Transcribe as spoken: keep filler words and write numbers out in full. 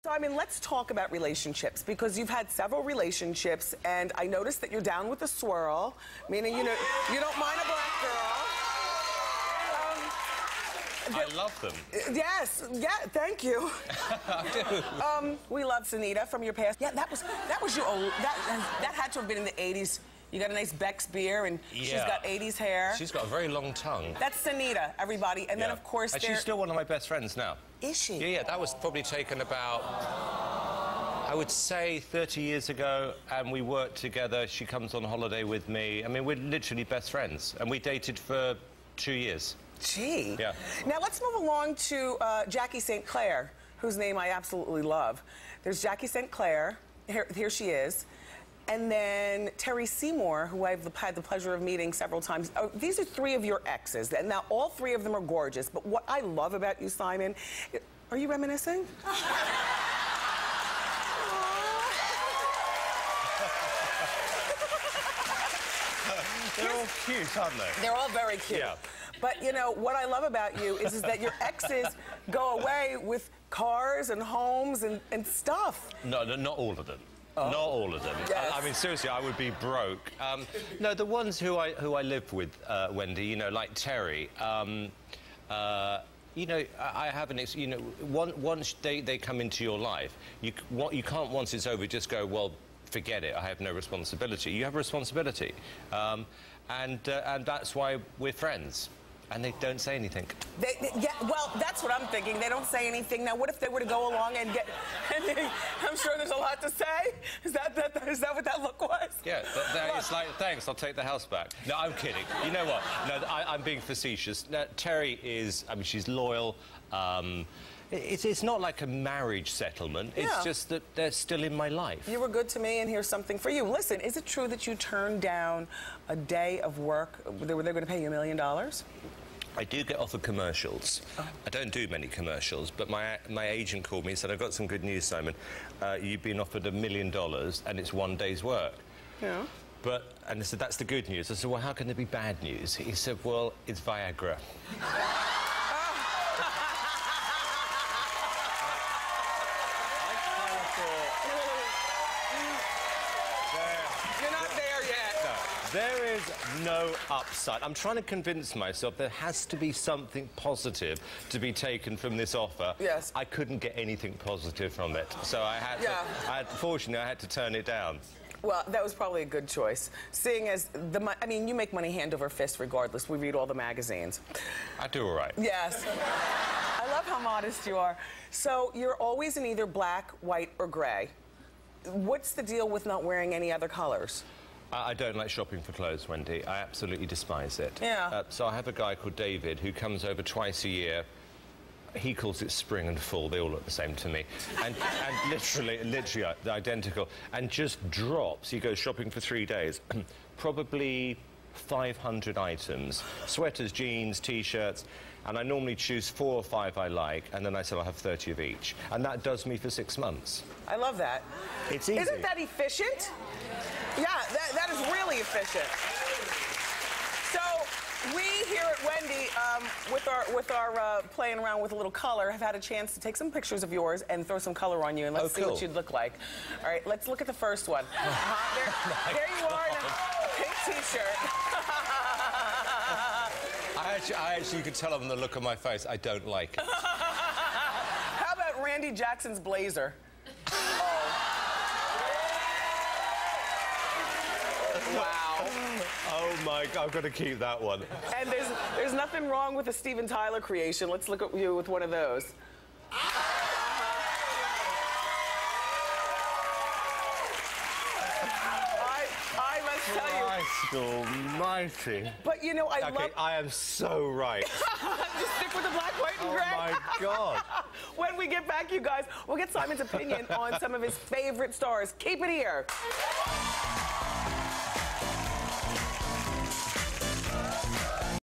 So, I mean, let's talk about relationships, because you've had several relationships, and I noticed that you're down with the swirl, meaning, you know, you don't mind a black girl. Um, I love them. Yes, yeah, thank you. I do. Um, we love Sunita from your past. Yeah, that was that was your old, that, that had to have been in the eighties. You got a nice Beck's beer, and yeah. she's got eighties hair. She's got a very long tongue. That's Sunita, everybody. And yeah. then, of course, and she's still one of my best friends now. Is she? Yeah, yeah. That was probably taken about, I would say, thirty years ago, and we worked together. She comes on holiday with me. I mean, we're literally best friends, and we dated for two years. Gee. Yeah. Now, let's move along to uh, Jackie Saint Clair, whose name I absolutely love. There's Jackie Saint Clair. Here, here she is. And then Terry Seymour, who I've had the pleasure of meeting several times. Oh, these are three of your exes, and now all three of them are gorgeous. But what I love about you, Simon, are you reminiscing? They're all cute, aren't they? They're all very cute. Yeah. But, you know, what I love about you is, is that your exes go away with cars and homes and, and stuff. No, no, not all of them. Oh. Not all of them. Yes. I, I mean, seriously, I would be broke. Um, no, the ones who I who I live with, uh, Wendy, you know, like Terry. Um, uh, you know, I, I have an, you know, one, once they, they come into your life, you what you can't once it's over just go, well, forget it. I have no responsibility. You have a responsibility, um, and uh, and that's why we're friends. And they don't say anything. They, they, yeah, well, that's what I'm thinking. They don't say anything. Now, what if they were to go along and get... And they, I'm sure there's a lot to say. Is that, that, is that what that look was? Yeah, that, that, it's like, thanks, I'll take the house back. No, I'm kidding. You know what? No, I, I'm being facetious. Now, Terry is... I mean, she's loyal. Um, It's, it's not like a marriage settlement. It's yeah. just that they're still in my life. You were good to me, and here's something for you. Listen, is it true that you turned down a day of work? They were they going to pay you a million dollars? I do get offered commercials. Oh. I don't do many commercials, but my my agent called me and said, I've got some good news, Simon. Uh, you've been offered a million dollars, and it's one day's work. Yeah. But, and I said, that's the good news. I said, well, how can there be bad news? He said, well, it's Viagra. There is no upside. I'm trying to convince myself there has to be something positive to be taken from this offer. Yes. I couldn't get anything positive from it, so I had yeah. to. I had, fortunately, I had to turn it down. Well, that was probably a good choice, seeing as the. I mean, you make money hand over fist, regardless. We read all the magazines. I do all right. Yes. I love how modest you are. So you're always in either black, white, or gray. What's the deal with not wearing any other colors? I don't like shopping for clothes, Wendy. I absolutely despise it. Yeah. Uh, so I have a guy called David who comes over twice a year. He calls it spring and fall. They all look the same to me. And, and literally, literally identical. And just drops. He goes shopping for three days. Probably five hundred items. Sweaters, jeans, T-shirts. And I normally choose four or five I like, and then I say I'll have thirty of each. And that does me for six months. I love that. It's easy. Isn't that efficient? Yeah, that, that is really efficient. So we here at Wendy, um, with our with our uh, playing around with a little color, have had a chance to take some pictures of yours and throw some color on you, and let's oh, see cool. what you'd look like. All right, let's look at the first one. Uh-huh. There, oh there you are in a pink T-shirt. I actually, I actually, you could tell on the look on my face, I don't like it. How about Randy Jackson's blazer? Oh. Wow. Oh, my God, I've got to keep that one. And there's, there's nothing wrong with a Steven Tyler creation. Let's look at you with one of those. I, I must tell you. Christ almighty. But, you know, I okay, love... I am so right. Just stick with the black, white, and oh gray. Oh, my God. When we get back, you guys, we'll get Simon's opinion on some of his favorite stars. Keep it here.